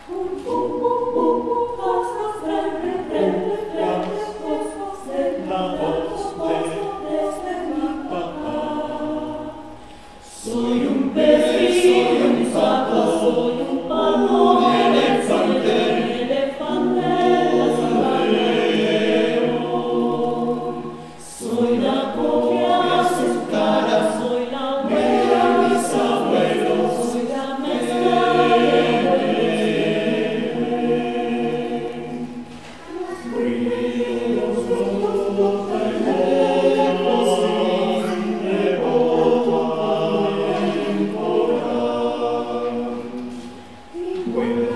Soy un pez, soy un sapo, soy un palo, un elefante, soy la copia de su cara, soy la huella de mis abuelos, soy la mezcla de